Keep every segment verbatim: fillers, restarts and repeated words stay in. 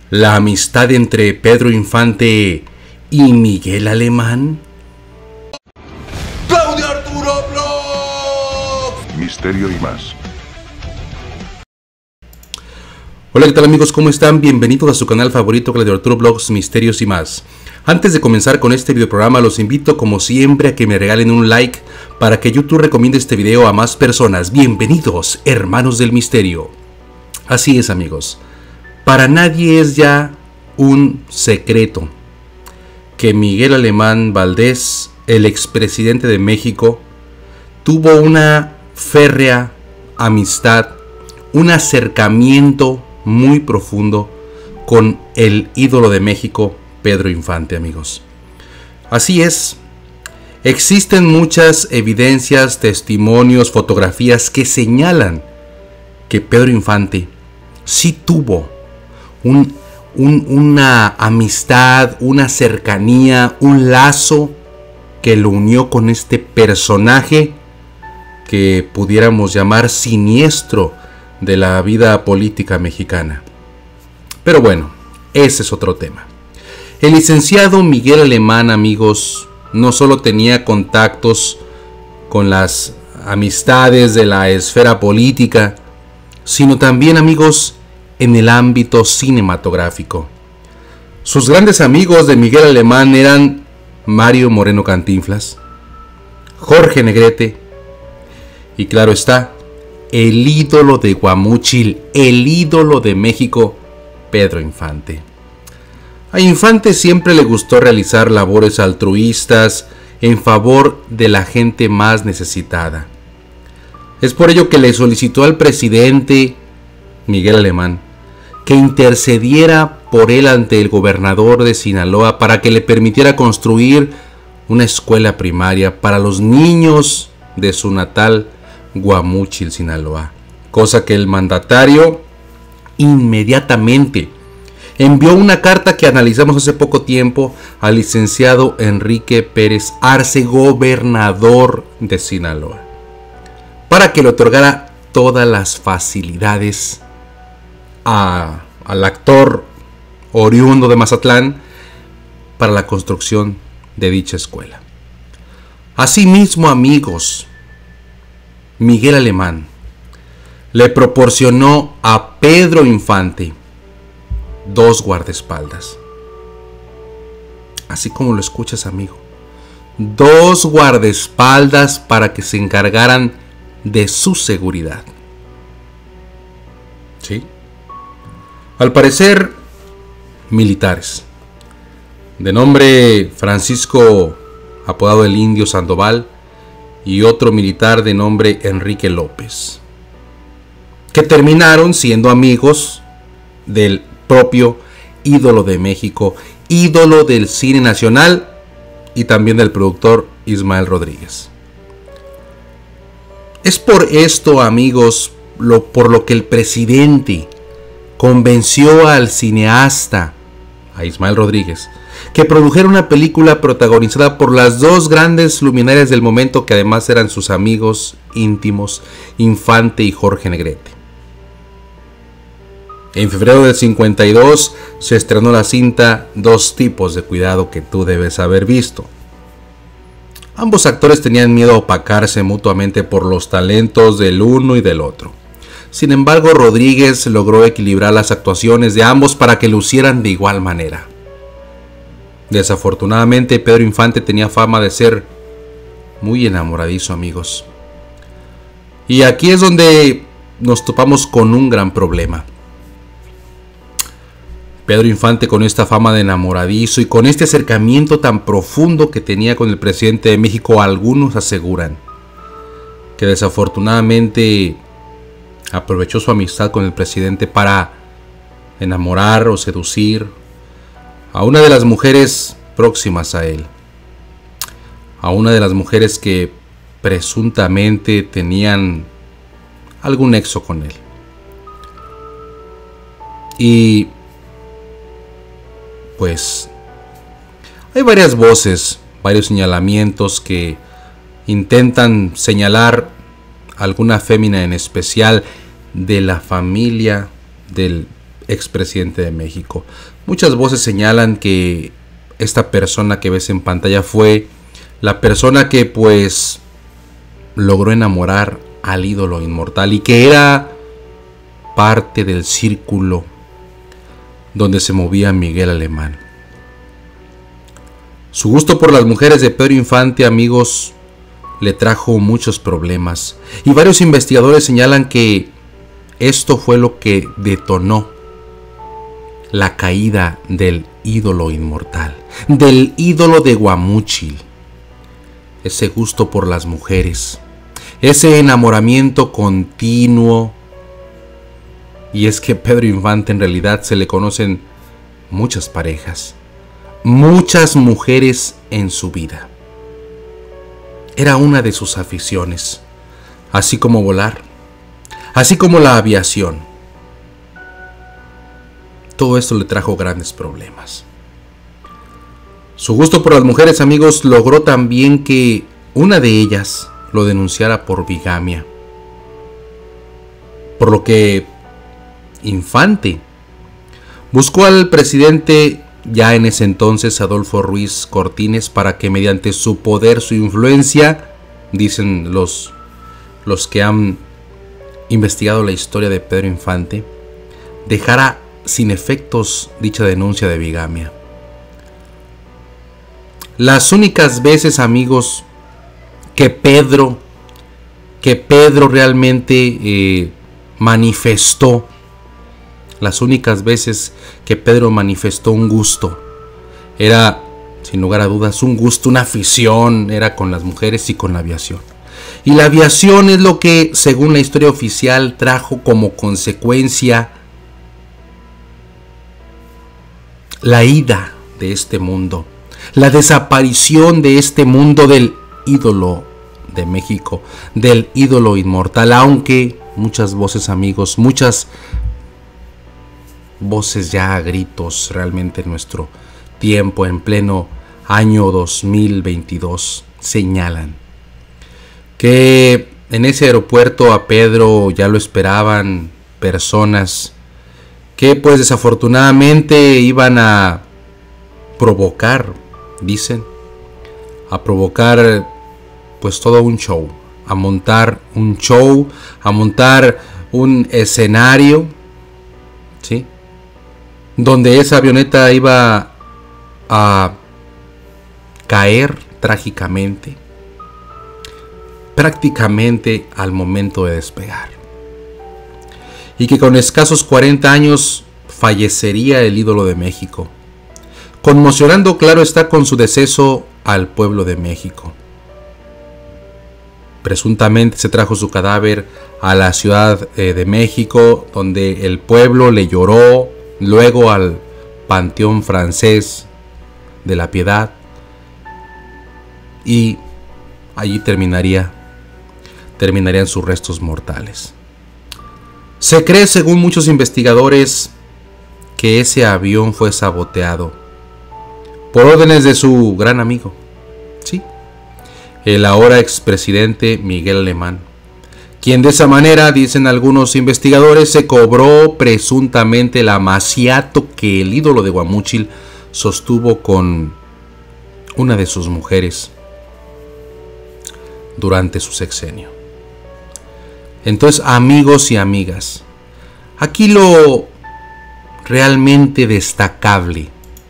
la amistad entre Pedro Infante y Miguel Alemán. ¡Claudio Arturo Blogs! Misterio y más. Hola, ¿qué tal amigos? ¿Cómo están? Bienvenidos a su canal favorito, Claudio Arturo Blogs, Misterios y más. Antes de comenzar con este videoprograma, los invito como siempre a que me regalen un like para que YouTube recomiende este video a más personas. Bienvenidos, hermanos del misterio. Así es, amigos. Para nadie es ya un secreto que Miguel Alemán Valdés, el expresidente de México, tuvo una férrea amistad, un acercamiento muy profundo con el ídolo de México, Pedro Infante, amigos. Así es, existen muchas evidencias, testimonios, fotografías que señalan que Pedro Infante sí tuvo un, un, una amistad, una cercanía, un lazo que lo unió con este personaje que pudiéramos llamar siniestro de la vida política mexicana. Pero bueno, ese es otro tema. El licenciado Miguel Alemán, amigos, no solo tenía contactos con las amistades de la esfera política, sino también, amigos, en el ámbito cinematográfico. Sus grandes amigos de Miguel Alemán eran Mario Moreno Cantinflas, Jorge Negrete y, claro está, el ídolo de Guamúchil, el ídolo de México, Pedro Infante. A Infante siempre le gustó realizar labores altruistas en favor de la gente más necesitada. Es por ello que le solicitó al presidente Miguel Alemán que intercediera por él ante el gobernador de Sinaloa para que le permitiera construir una escuela primaria para los niños de su natal Guamúchil, Sinaloa, cosa que el mandatario inmediatamente envió una carta que analizamos hace poco tiempo al licenciado Enrique Pérez Arce, gobernador de Sinaloa, para que le otorgara todas las facilidades a, al actor oriundo de Mazatlán para la construcción de dicha escuela. Asimismo, amigos, Miguel Alemán le proporcionó a Pedro Infante dos guardaespaldas. Así como lo escuchas, amigo. Dos guardaespaldas para que se encargaran de su seguridad. ¿Sí? Al parecer, militares. De nombre Francisco, apodado el Indio Sandoval, y otro militar de nombre Enrique López, que terminaron siendo amigos del propio ídolo de México, ídolo del cine nacional y también del productor Ismael Rodríguez. Es por esto, amigos, lo, por lo que el presidente convenció al cineasta, a Ismael Rodríguez, que produjera una película protagonizada por las dos grandes luminarias del momento, que además eran sus amigos íntimos, Infante y Jorge Negrete. En febrero del cincuenta y dos se estrenó la cinta Dos tipos de cuidado que tú debes haber visto. Ambos actores tenían miedo a opacarse mutuamente por los talentos del uno y del otro. Sin embargo, Rodríguez logró equilibrar las actuaciones de ambos para que lucieran de igual manera. Desafortunadamente, Pedro Infante tenía fama de ser muy enamoradizo, amigos. Y aquí es donde nos topamos con un gran problema. Pedro Infante, con esta fama de enamoradizo y con este acercamiento tan profundo que tenía con el presidente de México, algunos aseguran que desafortunadamente aprovechó su amistad con el presidente para enamorar o seducir a una de las mujeres próximas a él, a una de las mujeres que presuntamente tenían algún nexo con él. Y pues hay varias voces, varios señalamientos que intentan señalar alguna fémina en especial de la familia del expresidente de México. Muchas voces señalan que esta persona que ves en pantalla fue la persona que pues logró enamorar al ídolo inmortal y que era parte del círculo donde se movía Miguel Alemán. Su gusto por las mujeres de Pedro Infante, amigos, le trajo muchos problemas y varios investigadores señalan que esto fue lo que detonó la caída del ídolo inmortal, del ídolo de Guamúchil. Ese gusto por las mujeres, ese enamoramiento continuo. Y es que Pedro Infante en realidad se le conocen muchas parejas, muchas mujeres en su vida. Era una de sus aficiones, así como volar, así como la aviación. Todo esto le trajo grandes problemas. Su gusto por las mujeres, amigos, logró también que una de ellas lo denunciara por bigamia. Por lo que Infante buscó al presidente, ya en ese entonces Adolfo Ruiz Cortines, para que mediante su poder, su influencia, dicen los, los que han investigado la historia de Pedro Infante, dejara sin efectos dicha denuncia de bigamia. Las únicas veces, amigos, que Pedro, que Pedro realmente eh, manifestó, las únicas veces que Pedro manifestó un gusto, era, sin lugar a dudas, un gusto, una afición, era con las mujeres y con la aviación. Y la aviación es lo que, según la historia oficial, trajo como consecuencia la ida de este mundo, la desaparición de este mundo del ídolo de México, del ídolo inmortal, aunque muchas voces, amigos, muchas voces ya a gritos realmente en nuestro tiempo, en pleno año dos mil veintidós, señalan que en ese aeropuerto a Pedro ya lo esperaban personas que pues desafortunadamente iban a provocar, dicen, a provocar pues todo un show, a montar un show, a montar un escenario, ¿sí?, donde esa avioneta iba a caer trágicamente, prácticamente al momento de despegar, y que con escasos cuarenta años fallecería el ídolo de México, conmocionando, claro está, con su deceso al pueblo de México. Presuntamente se trajo su cadáver a la Ciudad eh, de México, donde el pueblo le lloró, luego al Panteón Francés de la Piedad, y allí terminaría, terminarían sus restos mortales. Se cree, según muchos investigadores, que ese avión fue saboteado por órdenes de su gran amigo, sí, el ahora expresidente Miguel Alemán, quien de esa manera, dicen algunos investigadores, se cobró presuntamente el amaciato que el ídolo de Guamúchil sostuvo con una de sus mujeres durante su sexenio. Entonces, amigos y amigas, aquí lo realmente destacable,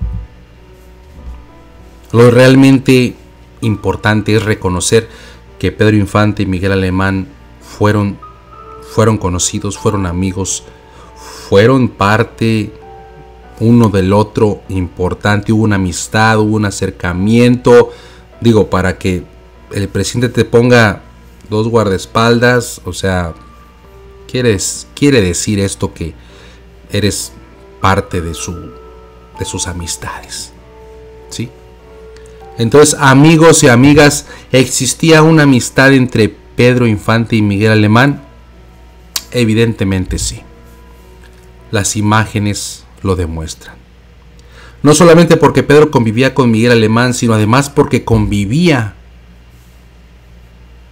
lo realmente importante es reconocer que Pedro Infante y Miguel Alemán fueron, fueron conocidos, fueron amigos, fueron parte uno del otro importante, hubo una amistad, hubo un acercamiento, digo, para que el presidente te ponga dos guardaespaldas, o sea, quieres, quiere decir esto que eres parte de, su, de sus amistades, ¿sí? Entonces, amigos y amigas, ¿existía una amistad entre Pedro Infante y Miguel Alemán? Evidentemente sí. Las imágenes lo demuestran. No solamente porque Pedro convivía con Miguel Alemán, sino además porque convivía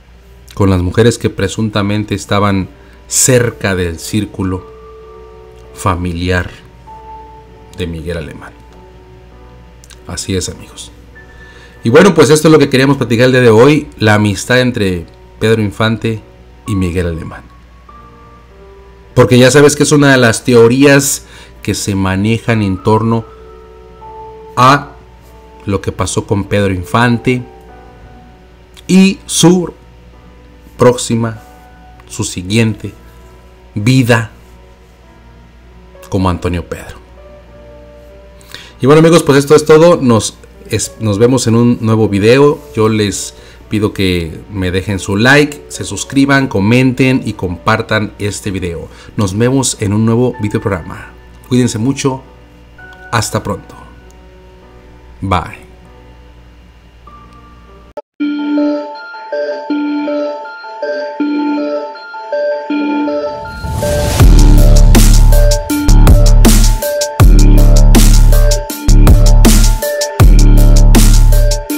con las mujeres que presuntamente estaban cerca del círculo familiar de Miguel Alemán. Así es, amigos. Y bueno, pues esto es lo que queríamos platicar el día de hoy, la amistad entre Pedro Infante y Miguel Alemán. Porque ya sabes que es una de las teorías que se manejan en torno a lo que pasó con Pedro Infante y su próxima, su siguiente vida como Antonio Pedro. Y bueno, amigos, pues esto es todo. Nos, es, nos vemos en un nuevo video. Yo les pido que me dejen su like, se suscriban, comenten y compartan este video. Nos vemos en un nuevo video programa. Cuídense mucho. Hasta pronto. Bye.